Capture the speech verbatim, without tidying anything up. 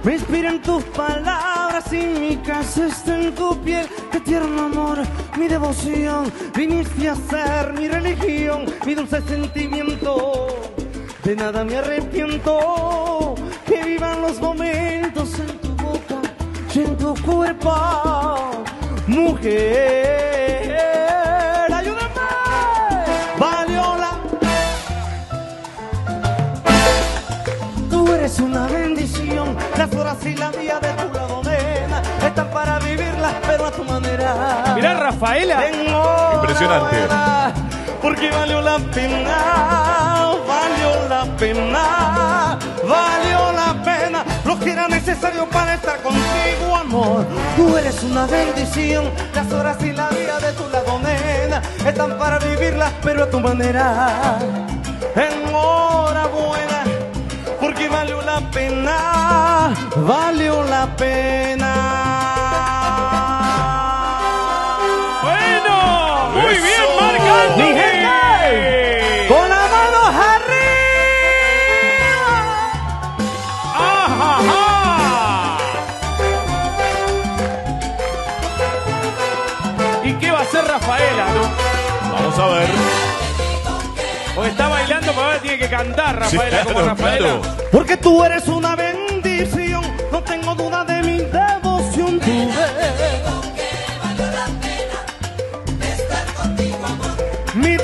Me inspiran tus palabras y mi casa está en tu piel. Qué tierno amor, mi devoción. Viniste a ser mi religión, mi dulce sentimiento. De nada me arrepiento. Que vivan los momentos en tu boca y en tu cuerpo. Mujer, ayúdame. Valió la... Tú eres una bendición. Las horas y la vida de tu lado, nena, están para vivirlas, pero a tu manera. Mirá, Rafaela. Impresionante. Porque valió la pena, valió la pena, valió la pena. Lo que era necesario para estar contigo, amor. Tú eres una bendición. Las horas y la vida de tu lado, nena, están para vivirlas, pero a tu manera. Enhorabuena, porque valió la pena, valió la pena. Bueno, muy Eso. bien, Marc Anthony. Mi gente, con las manos arriba. ¡Ajá! ¿Y qué va a hacer Rafaela, no? Vamos a ver. Porque está bailando, pero ahora tiene que cantar Rafaela, Sí, como claro, Rafaela. claro. Porque tú eres una bendición, no tengo duda de mi devoción. Tú eres mi